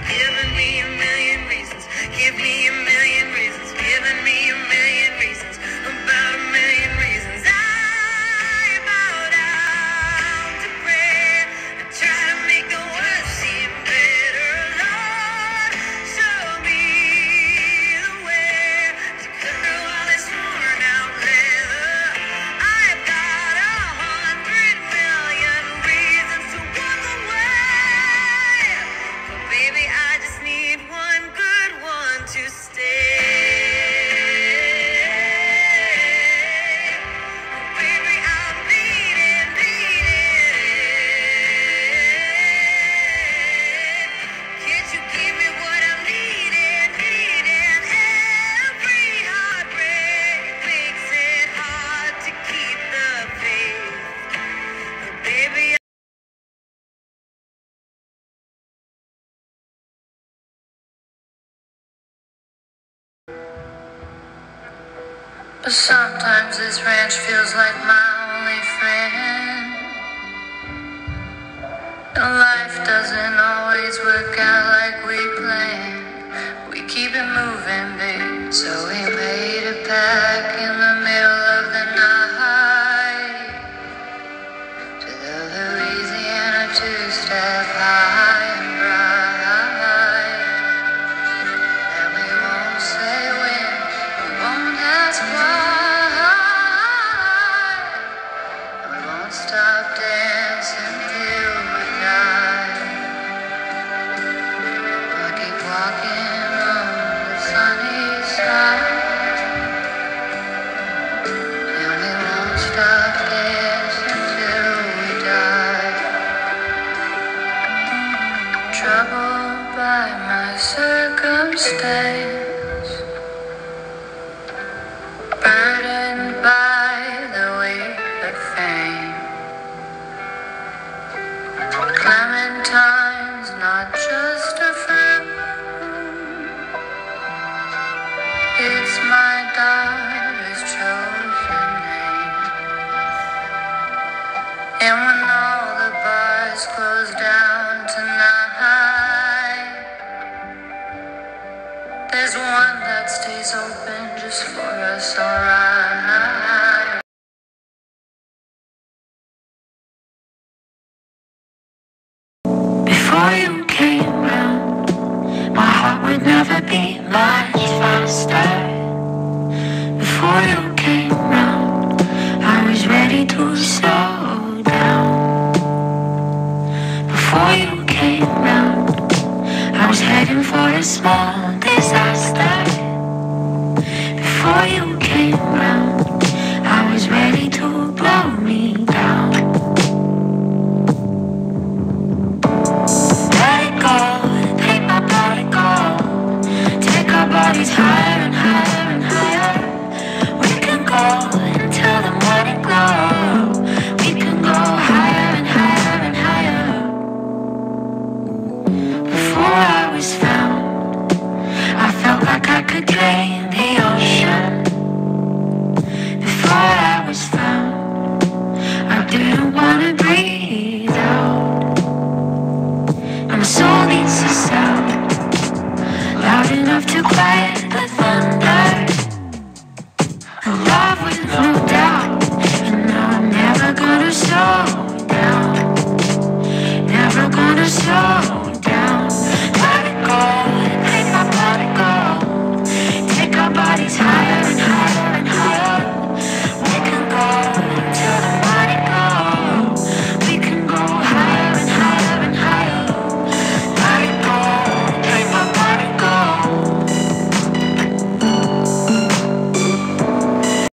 giving me a million reasons. Give me a million reasons, giving me a million reasons, about a million reasons. I bow down to prayer and try to make the world seem better. Lord, show me the way to cut through all this worn out leather. I've got 100 million reasons to walk away, but baby, I just need one good one to stay. Baby, I'm bleeding, bleeding. Can't you give me what I'm needing, needing? Every heartbreak makes it hard to keep the faith, but baby, but sometimes this ranch feels like my only friend. And life doesn't always work out like we planned. We keep it moving, babe. So we made a pact in the middle of the night to the Louisiana two-step high and bright. And we won't say when, we won't ask why, and we won't stop dancing till we die. I keep walking on the sunny side, and we won't stop dancing till we die. Troubled by my circumstance, burdened by the weight of fame. Clementine's not just a fruit, it's my daughter's chosen name. And when all the bars close down tonight, there's one that stays open just for us, alright. Before you came round, my heart would never beat much faster. Before you came round, I was ready to slow down. Before you came round, I was heading for a small disaster. Before you came round, I was ready to blow me down. Let it go, take my body go. Take our bodies higher and higher and higher. We can go until the morning glow. We can go higher and higher and higher. Before I was found, I felt like I could drain the ocean. Before I was found, I didn't want to breathe out. And my soul needs to sound loud enough to quiet the thunder. A love with no doubt, and now I'm never gonna slow down. Never gonna slow